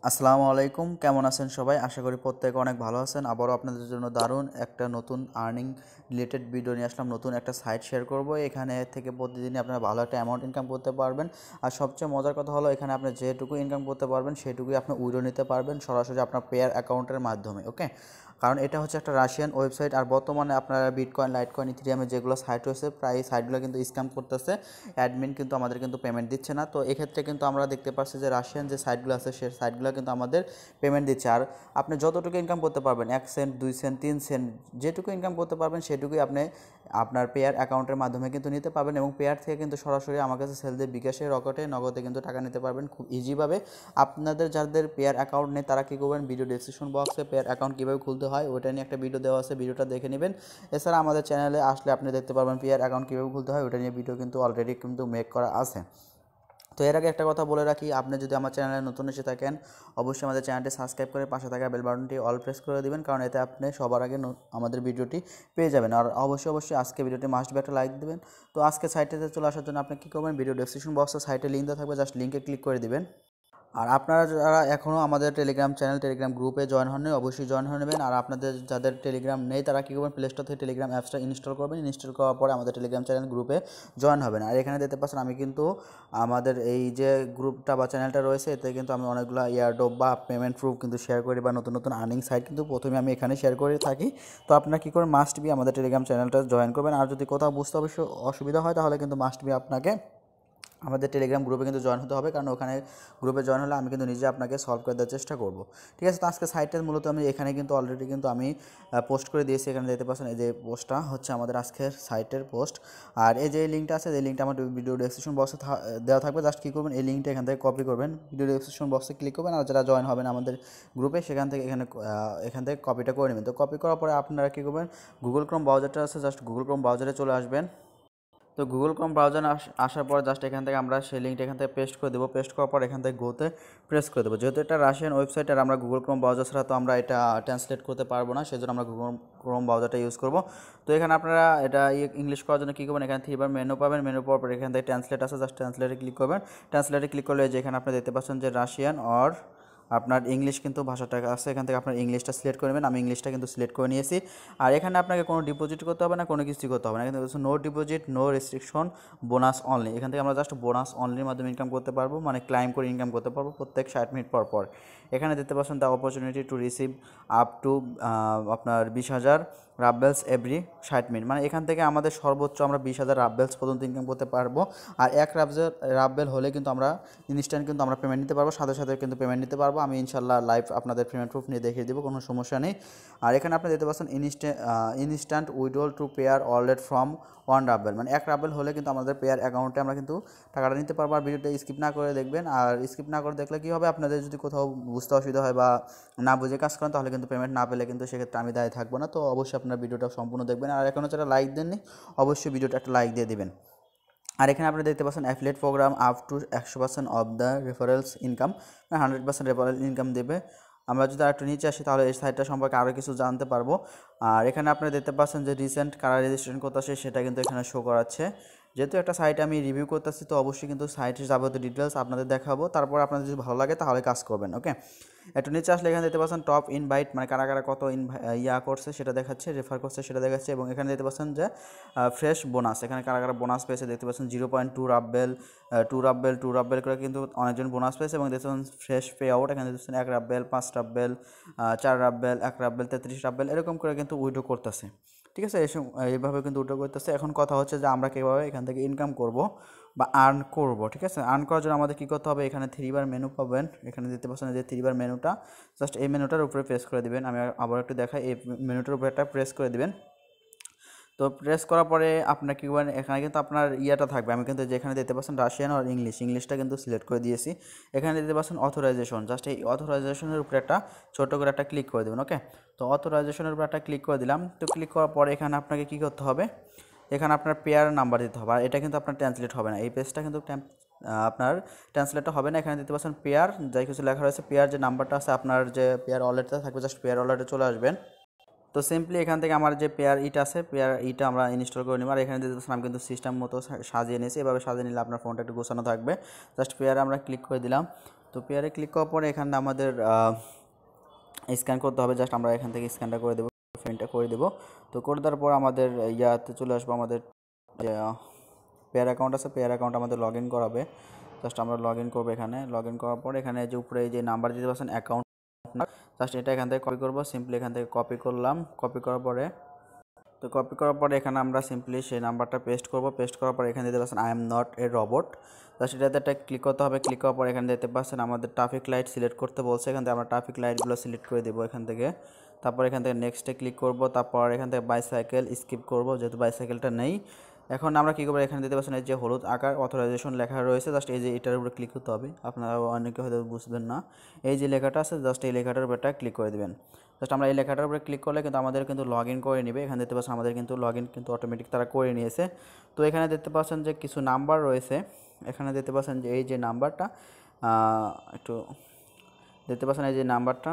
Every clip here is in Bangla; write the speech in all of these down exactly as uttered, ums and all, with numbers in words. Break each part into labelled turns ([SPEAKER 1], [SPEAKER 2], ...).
[SPEAKER 1] আসসালামু আলাইকুম, কেমন আছেন সবাই? আশা করি প্রত্যেকে অনেক ভালো আছেন। আবারও আপনাদের জন্য দারুণ একটা নতুন আর্নিং রিলেটেড ভিডিও নিয়ে আসলাম। নতুন একটা সাইট শেয়ার করব। এখানে থেকে প্রতিদিনই আপনারা ভালো একটা অ্যামাউন্ট ইনকাম করতে পারবেন। আর সবচেয়ে মজার কথা হলো, এখানে আপনি যেটুকু ইনকাম করতে পারবেন সেটুকুই আপনি উইথড্র নিতে পারবেন সরাসরি আপনার পেয়ার অ্যাকাউন্টের মাধ্যমে। ওকে, কারণ এটা হচ্ছে একটা রাশিয়ান ওয়েবসাইট। আর বর্তমানে আপনারা বিটকয়েন, লাইটকয়েন, ইথেরিয়ামে যেগুলো সাইট রয়েছে, প্রায় সাইটগুলো কিন্তু স্ক্যাম করতেছে। অ্যাডমিন কিন্তু আমাদের কিন্তু পেমেন্ট দিচ্ছে না। তো এক্ষেত্রে কিন্তু আমরা দেখতে পাচ্ছি যে রাশিয়ান যে সাইটগুলো আছে সেই সাইটগুলো কিন্তু আমাদের পেমেন্ট দিচ্ছে। আর আপনি যতটুকু ইনকাম করতে পারবেন, এক সেন্ট, দুই সেন্ট, তিন সেন্ট, যেটুকু ইনকাম করতে পারবেন সেটুকুই আপনি আপনার পেয়ার অ্যাকাউন্টের মাধ্যমে কিন্তু নিতে পারবেন। এবং পেয়ার থেকে কিন্তু সরাসরি আমার কাছে সেল দিয়ে বিকাশে, রকেটে, নগদে কিন্তু টাকা নিতে পারবেন খুব ইজিভাবে। আপনাদের যাদের পেয়ার অ্যাকাউন্ট নেই তারা কী করবেন, ভিডিও ডেসক্রিপশন বক্সে পেয়ার অ্যাকাউন্ট কীভাবে খুলতে হয় ওইটা নিয়ে একটা ভিডিও দেওয়া আছে, ভিডিওটা দেখে নেবেন। এছাড়া আমাদের চ্যানেলে আসলে আপনি দেখতে পারবেন পেয়ার অ্যাকাউন্ট কীভাবে খুলতে হয়, ওইটা নিয়ে ভিডিও কিন্তু অলরেডি কিন্তু মেক করা আছে। তো এর আগে একটা কথা বলে রাখি, আপনি যদি আমার চ্যানেলে নতুন এসে থাকেন অবশ্যই আমাদের চ্যানেলটি সাবস্ক্রাইব করে পাশে থাকা বেল বাটনটি অল প্রেস করে দিবেন, কারণ এতে আপনি সবার আগে আমাদের ভিডিওটি পেয়ে যাবেন। আর অবশ্যই অবশ্যই আজকে ভিডিওটি মাস্ট বি একটা লাইক দেবেন। তো আজকে সাইটটিতে চলে আসার জন্য আপনি কী করবেন, ভিডিও ডেসক্রিপশন বক্সে সাইটে লিঙ্ক দেওয়া থাকবে, জাস্ট লিঙ্কে ক্লিক করে দিবেন। আর আপনারা যারা এখনও আমাদের টেলিগ্রাম চ্যানেল, টেলিগ্রাম গ্রুপে জয়েন হননি অবশ্যই জয়েন হয়ে নেবেন। আর আপনাদের যাদের টেলিগ্রাম নেই তারা কী করবেন, প্লে স্টোর থেকে টেলিগ্রাম অ্যাপসটা ইনস্টল করবেন। ইনস্টল করার পরে আমাদের টেলিগ্রাম চ্যানেল গ্রুপে জয়েন হবেন। আর এখানে দেখতে পাচ্ছেন আমি কিন্তু আমাদের এই যে গ্রুপটা বা চ্যানেলটা রয়েছে এতে কিন্তু আমি অনেকগুলো ইয়ারড্রপ বা পেমেন্ট প্রুফ কিন্তু শেয়ার করি, বা নতুন নতুন আর্নিং সাইট কিন্তু প্রথমে আমি এখানে শেয়ার করে থাকি। তো আপনারা কী করবেন, মাস্ট বি আমাদের টেলিগ্রাম চ্যানেলটা জয়েন করবেন। আর যদি কোথাও বুঝতে অবশ্য অসুবিধা হয় তাহলে কিন্তু মাস্ট বি আপনাকে আমাদের টেলিগ্রাম গ্রুপে কিন্তু জয়েন হতে হবে, কারণ ওখানে গ্রুপে জয়েন হলে আমি কিন্তু নিজে আপনাকে সলভ করে দেওয়ার চেষ্টা করব। ঠিক আছে, তো আজকে সাইটটা মূলত আমি এখানে কিন্তু অলরেডি কিন্তু আমি পোস্ট করে দিয়েছি। এখানে দেখতে পাচ্ছেন এই যে পোস্টটা হচ্ছে আমাদের আজকের সাইটের পোস্ট। আর এই যে লিঙ্কটা আছে, এই লিঙ্কটা আমার ভিডিও ডেসক্রিপশন বক্সে দেওয়া থাকবে। জাস্ট কী করবেন, এই লিঙ্কটা এখান থেকে কপি করবেন, ভিডিও ডেসক্রিপশন বক্সে ক্লিক করবেন। আর যারা জয়েন হবেন আমাদের গ্রুপে সেখান থেকে এখানে এখান থেকে কপিটা করে নেবেন। তো কপি করার পরে আপনারা কী করবেন, গুগল ক্রোম ব্রাউজারটা আছে, জাস্ট গুগল ক্রোম ব্রাউজারে চলে আসবেন। তো গুগল ক্রোম ব্রাউজার আসার পর জাস্ট এখান থেকে আমরা সেই লিঙ্কটা এখান থেকে পেস্ট করে দেবো। পেস্ট করার পর এখান থেকে গোতে প্রেস করে দেবো। যেহেতু এটা রাশিয়ান ওয়েবসাইট আর আমরা গুগল ক্রোম ব্রাউজার ছাড়া তো আমরা এটা ট্রান্সলেট করতে পারবো না, সেজন্য আমরা গুগল ক্রোম ব্রাউজারটা ইউজ করবো। তো এখানে আপনারা এটা ইংলিশ করার জন্য কী করবেন, এখানে থ্রিবার মেনু পাবেন। মেনু পাওয়ার পর এখান থেকে ট্রান্সলেট আছে, জাস্ট ট্রান্সলেটে ক্লিক করবেন। ট্রান্সলেটে ক্লিক করলে যে এখানে আপনি দেখতে পাচ্ছেন যে রাশিয়ান অর আপনার ইংলিশ কিন্তু ভাষাটা আছে, এখান থেকে আপনার ইংলিশটা সিলেক্ট করে নেবেন। আমি ইংলিশটা কিন্তু সিলেক্ট করে নিয়েছি। আর এখানে আপনাকে কোনো ডিপোজিট করতে হবে না, কোনো কিছু করতে হবে না। এখানে no deposit, no restriction, bonus only. এখান থেকে আমরা জাস্ট বোনাস অনলির মাধ্যমে ইনকাম করতে পারবো, মানে ক্লাইম করে ইনকাম করতে পারবো প্রত্যেক ষাট মিনিট পর পর। এখানে দেখতে পাচ্ছেন the opportunity to receive up to আপনার বিশ হাজার রাব্বেলস এভরি ষাট মিনিট, মানে এখান থেকে আমাদের সর্বোচ্চ আমরা বিশ হাজার রাব্বেলস পর্যন্ত ইনকাম করতে পারবো। আর এক রাব্বেল রাব্বেল হলে কিন্তু আমরা ইনস্ট্যান্ট কিন্তু আমরা পেমেন্ট নিতে পারবো, সাথে সাথে কিন্তু পেমেন্ট নিতে পারবো। আমি ইনশাল্লাহ লাইভ আপনাদের পেমেন্ট প্রুফ নিয়ে দেখিয়ে দেবো, কোনো সমস্যা নেই। আর এখানে আপনি দেখতে পাচ্ছেন instant instant withdrawal to Payeer wallet from one ruble, মানে এক রাব্বেল হলে কিন্তু আমাদের পেয়ার অ্যাকাউন্টে আমরা কিন্তু টাকাটা নিতে পারবো। আর ভিডিওটা স্কিপ না করে দেখবেন। আর স্কিপ না করে দেখলে কী হবে, আপনাদের যদি কোথাও বুঝতে অসুবিধা হয় বা না বুঝে কাজ করেন তাহলে কিন্তু পেমেন্ট না পেলে কিন্তু সেক্ষেত্রে আমি দায়ী থাকবো না। তো অবশ্যই আপনার ভিডিওটা সম্পূর্ণ দেখবেন। আর এখনও যারা লাইক দেননি অবশ্যই ভিডিওটা একটা লাইক দিয়ে দেবেন। আর এখানে আপনি দেখতে পাচ্ছেন অ্যাফিলিয়েট প্রোগ্রাম আপ টু একশো percent of the referrals income, মানে হান্ড্রেড পার্সেন্ট রেফারেল ইনকাম দেবে। আমরা যদি আরেকটু নিচে আসি তাহলে এই সাইটটা সম্পর্কে আরও কিছু জানতে পারবো। আর এখানে আপনি দেখতে পাচ্ছেন যে রিসেন্ট কারা রেজিস্ট্রেশন করতে আসে সেটা কিন্তু এখানে শো করাচ্ছে। যেহেতু একটা সাইট আমি রিভিউ করতেছি তো অবশ্যই কিন্তু সাইটের যাবতীয় ডিটেলস আপনাদের দেখাবো, তারপর আপনাদের যদি ভালো লাগে তাহলে কাজ করবেন। ওকে, একটু নিচে আসলে এখানে দেখতে পাচ্ছেন টপ ইনভাইট, মানে কারা কারা কত ইয়া করছে সেটা দেখাচ্ছে, রেফার করছে সেটা দেখাচ্ছে। এবং এখানে দেখতে পাচ্ছেন যে ফ্রেশ বোনাস, এখানে কারা কারা বোনাস পেয়েছে দেখতে পাচ্ছেন zero point two ruble two ruble two ruble করে কিন্তু অনেকজন বোনাস পেয়েছে। এবং দেখতে পাচ্ছেন ফ্রেশ পে আউট, এখানে দেখতে পাচ্ছেন এক রাব্বেল, পাঁচ রাব্বেল, চার রাব্বেল, এক রাব্বেল, তেত্রিশ রাব্বেল, এরকম করে কিন্তু উইড্রো করতেছে। ঠিক আছে, এইভাবে কিন্তু উইড্রো করতেছে। এখন কথা হচ্ছে যে আমরা কীভাবে এখান থেকে ইনকাম করব বা আর্ন করব। ঠিক আছে, আর্ন করার জন্য আমাদের কী করতে হবে, এখানে থ্রিবার মেনু পাবেন। এখানে দেখতে পাচ্ছেন যে থ্রিবার মেনুটা, জাস্ট এই মেনুটার উপরে প্রেস করে দিবেন। আমি আবার একটু দেখাই, এই মেনুটার উপরে একটা প্রেস করে দিবেন। তো প্রেস করার পরে আপনার কী করবেন, এখানে কিন্তু আপনার ইয়েটা থাকবে। আমি কিন্তু যেখানে দেখতে পাচ্ছেন রাশিয়ান আর ইংলিশ, ইংলিশটা কিন্তু সিলেক্ট করে দিয়েছি। এখানে দেখতে পাচ্ছেন অথরাইজেশন, জাস্ট এই অথরাইজেশনের উপরে একটা ছোটো করে একটা ক্লিক করে দেবেন। ওকে, তো অথরাইজেশনের উপরে একটা ক্লিক করে দিলাম। তো ক্লিক করার পরে এখানে আপনাকে কী করতে হবে, এখানে আপনার পেয়ার নাম্বার দিতে হবে। আর এটা কিন্তু আপনার ট্রান্সলেট হবে না, এই পেজটা কিন্তু আপনার ট্রান্সলেটটা হবে না। এখানে দেখতে পাচ্ছেন পেয়ার, যাই কিছু লেখা রয়েছে, পেয়ার যে নাম্বারটা আছে আপনার যে পেয়ার ওয়ালেটটা থাকবে, জাস্ট পেয়ার ওয়ালেটে চলে আসবেন। তো সিম্পলি এখান থেকে আমার যে পেয়ার ইটা আছে, পেয়ার ইটা আমরা ইনস্টল করে নিব। আর এখানে দেখতে পাচ্ছেন আমি কিন্তু সিস্টেম মতো সাজিয়ে নিয়েছি। এভাবে সাজিয়ে নিলে আপনার ফোনটা একটু গোছানো থাকবে। জাস্ট পেয়ারে আমরা ক্লিক করে দিলাম। তো পেয়ারে ক্লিক করার পরে এখানে আমাদের স্ক্যান করতে হবে, জাস্ট আমরা এখান থেকে স্ক্যানটা করে দেবো, পেমেন্টটা করে দেবো। তো করে দেওয়ার পর আমাদের ইয়াতে চলে আসবো, আমাদের পেয়ার অ্যাকাউন্ট আছে, পেয়ার অ্যাকাউন্ট আমাদের লগ ইন করাবে। জাস্ট আমরা লগ ইন করবো, এখানে লগ ইন করার পর এখানে যে উপরে যে নাম্বার দিতে পারছেন অ্যাকাউন্ট, জাস্ট এটা এখান থেকে কপি করবো, সিম্পলি এখান থেকে কপি করলাম। কপি করার পরে তো কপি করার পরে এখানে আমরা সিম্পলি সেই নাম্বারটা পেস্ট করব। পেস্ট করার পরে এখানে দিতে পারছেন I am not a robot, just এটাতে একটা ক্লিক করতে হবে। ক্লিক করার পরে এখানে দিতে পারছেন আমাদের ট্রাফিক লাইট সিলেক্ট করতে বলছে, এখান থেকে আমরা ট্রাফিক লাইটগুলো সিলেক্ট করে দেবো এখান থেকে। তারপর এখান থেকে নেক্সটে ক্লিক করব। তারপর এখান থেকে বাইসাইকেল স্কিপ করব, যেহেতু বাইসাইকেলটা নেই। এখন আমরা কী করবো, এখানে দিতে পারছেন এই যে হলুদ আকার অথরাইজেশন লেখা রয়েছে, জাস্ট এই যে এটার উপরে ক্লিক করতে হবে। আপনারা অনেকে হয়তো বুঝবেন না, এই যে লেখাটা আছে জাস্ট এই লেখাটার উপরে ক্লিক করে দেবেন। জাস্ট আমরা এই লেখাটার উপরে ক্লিক করলে কিন্তু আমাদের কিন্তু লগ ইন করে নেবে। এখানে দেখতে পাচ্ছেন আমাদের কিন্তু লগ ইন কিন্তু অটোমেটিক তারা করে নিয়েছে। তো এখানে দেখতে পাচ্ছেন যে কিছু নাম্বার রয়েছে, এখানে দেখতে পাচ্ছেন যে এই যে নাম্বারটা একটু দেখতে পাচ্ছেন এই যে নাম্বারটা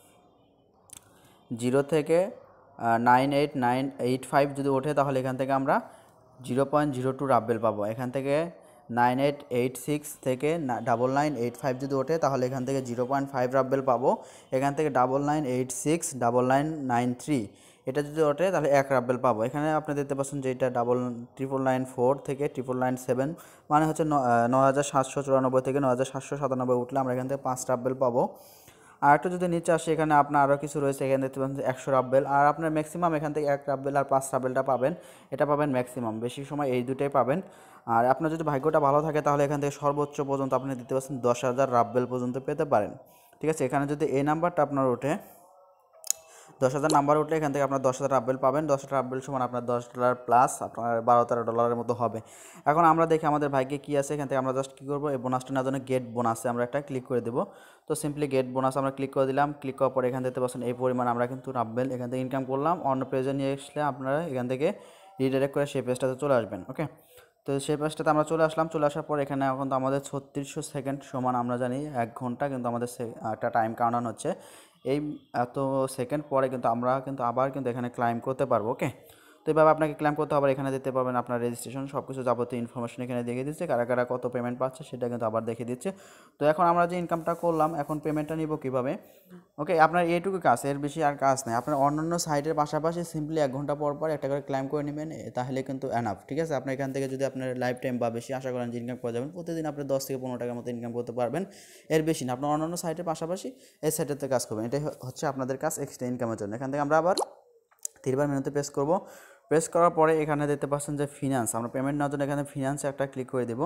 [SPEAKER 1] জিরো থেকে nine eight nine eight five যদি ওঠে তাহলে এখান থেকে আমরা zero point zero two ruble পাবো। এখান থেকে নাইন এইট এইট সিক্স থেকে ডাবল নাইন এইট ফাইভ যদি ওঠে তাহলে এখান থেকে জিরো পয়েন্ট ফাইভ রাব্বেল পাবো। এখান থেকে double nine eight six double nine nine three এটা যদি ওঠে তাহলে এক রাব্বেল পাবো। এখানে আপনি দেখতে পাচ্ছেন যে এটা ডাবল ট্রিপল নাইন ফোর থেকে ট্রিপল নাইন সেভেন মানে হচ্ছে ন হাজার সাতশো চুরানব্বই থেকে ন হাজার সাতশো সাতানব্বই উঠলে আমরা এখান থেকে পাঁচ রাব্বেল পাবো। আর একটু যদি নিচে আসে এখানে আপনার আরও কিছু রয়েছে, এখানে দেখতে পাচ্ছেন একশো রাব্বেল, আর আপনার ম্যাক্সিমাম এখান থেকে এক রাব্বেল আর পাঁচ রাব্বেলটা পাবেন, এটা পাবেন ম্যাক্সিমাম, বেশি সময় এই দুটোই পাবেন। আর আপনার যদি ভাগ্যটা ভালো থাকে তাহলে এখান থেকে সর্বোচ্চ পর্যন্ত আপনি দিতে পারছেন দশ হাজার রাব্বেল পর্যন্ত পেতে পারেন। ঠিক আছে, এখানে যদি এই নাম্বারটা আপনার ওঠে দশ হাজার নাম্বার উঠলে এখান থেকে আপনার দশ হাজার রাব্বেল পাবেন। দশ হাজার রাব্বেল সমান আপনার দশ ডলার প্লাস আপনার বারো তেরো ডলারের মতো হবে। এখন আমরা দেখি আমাদের ভাগ্যে কী আছে, এখান থেকে আমরা জাস্ট কী করবো, এই বোনাসটা নেওয়ার জন্য গেট বোনাসে আমরা একটা ক্লিক করে দেবো। তো সিম্পলি গেট বোনাস আমরা ক্লিক করে দিলাম। ক্লিক করার পরে এখান থেকে পাচ্ছেন এই পরিমাণ আমরা কিন্তু রাব্বেল এখান থেকে ইনকাম করলাম। অন্য পেজে নিয়ে আসলে আপনারা এখান থেকে রিডাইরেক্ট করে সেই পেজটাতে চলে আসবেন। ওকে, তো সেই পেজটাতে আমরা চলে আসলাম। চলে আসার পর এখানে এখন তো আমাদের ছত্রিশশো সেকেন্ড সমান আমরা জানি এক ঘন্টা, কিন্তু আমাদের একটা টাইম কাউন্ট হচ্ছে। এই এত সেকেন্ড পরে কিন্তু আমরা কিন্তু আবার কিন্তু এখানে ক্লাইম করতে পারবো। ওকে, তো এইভাবে আপনাকে ক্লাইম করতে হবে। এখানে দিতে পারবেন আপনার রেজিস্ট্রেশন সব কিছু যাবতীয় ইনফরমেশন এখানে দেখিয়ে দিচ্ছে, কারা কারা কত পেমেন্ট পাচ্ছে সেটা কিন্তু আবার দেখিয়ে দিচ্ছে। তো এখন আমরা যে ইনকামটা করলাম এখন পেমেন্টটা নিব কীভাবে। ওকে, আপনার এইটুকু কাজ, এর বেশি আর কাজ নেই। আপনার অন্যান্য সাইটের পাশাপাশি সিম্পলি এক ঘন্টা পর পর একটা করে ক্লাইম করে নেবেন, তাহলে কিন্তু এনাফ। ঠিক আছে, আপনি এখান থেকে যদি আপনার লাইফ টাইম বা বেশি আশা করেন যে ইনকাম করে যাবেন, প্রতিদিন আপনি দশ থেকে পনেরো টাকার মতো ইনকাম করতে পারবেন, এর বেশি না। আপনার অন্যান্য সাইটের পাশাপাশি এই সাইটেতে কাজ করবেন, এটাই হচ্ছে আপনাদের কাজ এক্সট্রা ইনকামের জন্য। এখান থেকে আমরা আবার তিনবার মেনুতে প্রেস করব। প্রেস করার পরে এখানে দেখতে পাচ্ছেন যে ফিনান্স, আমরা পেমেন্ট নেওয়ার জন্য এখানে ফিনান্সে একটা ক্লিক করে দেব।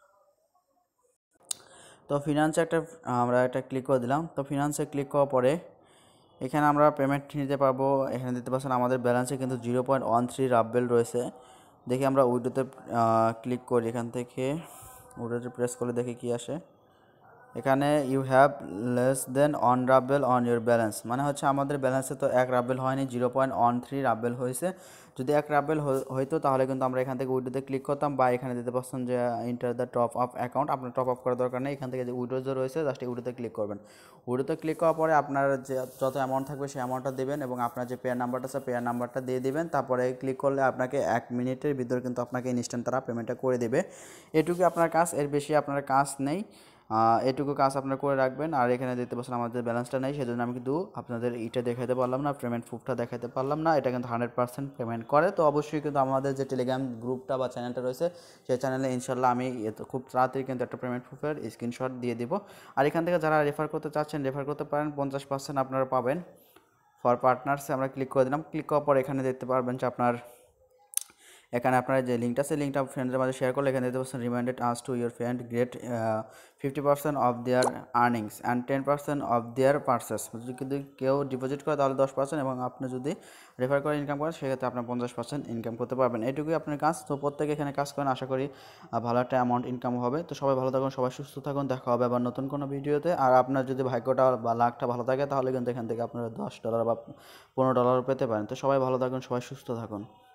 [SPEAKER 1] তো ফিনান্সে একটা আমরা একটা ক্লিক করে দিলাম। তো ফিনান্সে ক্লিক করার পরে এখানে আমরা পেমেন্ট নিতে পারবো। এখানে দেখতে পাচ্ছেন আমাদের ব্যালেন্সে কিন্তু zero point one three ruble রয়েছে। দেখি আমরা উইডোতে ক্লিক করি, এখান থেকে উইডোতে প্রেস করে দেখি কি আসে। এখানে you have less than one ruble on your balance, মানে হচ্ছে আমাদের ব্যালেন্সে তো এক রাব্বেল হয়নি, zero point one three ruble হয়েছে। যদি এক রাব্বেল হইতো তাহলে কিন্তু আমরা এখান থেকে উইডোতে ক্লিক করতাম, বা এখানে দিতে পারছেন যে enter the top up account, আপনার টপ আপ করার দরকার নেই। এখান থেকে যে উইডো যে রয়েছে জাস্ট উইডোতে ক্লিক করবেন। উইডোতে ক্লিক করার পরে আপনার যে যত অ্যামাউন্ট থাকবে সেই অ্যামাউন্টটা দেবেন, এবং আপনার যে পেয়ার নাম্বারটা আছে পেয়ার নাম্বারটা দিয়ে দেবেন। তারপরে ক্লিক করলে আপনাকে এক মিনিটের ভিতরে কিন্তু আপনাকে ইনস্ট্যান্ট তারা পেমেন্টটা করে দেবে। এটুকু আপনার কাজ, এর বেশি আপনার কাজ নেই। এটুকু কাজ আপনারা করে রাখবেন। আর এখানে দেখতে পাচ্ছেন আমাদের ব্যালেন্সটা নেই, সেজন্য আমি কিন্তু আপনাদের এটা দেখাতে পারলাম না, পেমেন্ট প্রুফটা দেখাতে পারলাম না। এটা কিন্তু হান্ড্রেড পার্সেন্ট পেমেন্ট করে। তো অবশ্যই কিন্তু আমাদের যে টেলিগ্রাম গ্রুপটা বা চ্যানেলটা রয়েছে সেই চ্যানেলে ইনশাল্লাহ আমি খুব তাড়াতাড়ি কিন্তু একটা পেমেন্ট প্রুফের স্ক্রিনশট দিয়ে দিব। আর এখান থেকে যারা রেফার করতে চাচ্ছেন রেফার করতে পারেন, পঞ্চাশ পার্সেন্ট আপনারা পাবেন। ফর পার্টনার্সে আমরা ক্লিক করে দিলাম। ক্লিক করার পর এখানে দেখতে পারবেন যে আপনার এখানে আপনার যে লিঙ্কটা আছে লিঙ্কটা ফ্রেন্ডদের মাঝে শেয়ার করলে এখানে দেখতে পাচ্ছেন reminded us to your friend great fifty percent of their earnings and ten percent of their purchases. যদি কেউ ডিপোজিট করে তাহলে দশ পার্সেন্ট, এবং আপনি যদি রেফার করে ইনকাম করেন সেক্ষেত্রে আপনার পঞ্চাশ পার্সেন্ট ইনকাম করতে পারবেন। এইটুকুই আপনার কাজ। তো প্রত্যেকে এখানে কাজ করেন, আশা করি ভালো একটা অ্যামাউন্ট ইনকাম হবে। তো সবাই ভালো থাকুন, সবাই সুস্থ থাকুন, দেখা হবে আবার নতুন কোনো ভিডিওতে। আর আপনার যদি ভাগ্যটা বা লাখটা ভালো থাকে তাহলে কিন্তু এখান থেকে আপনারা দশ ডলার বা পনেরো ডলার পেতে পারেন। তো সবাই ভালো থাকুন, সবাই সুস্থ থাকুন।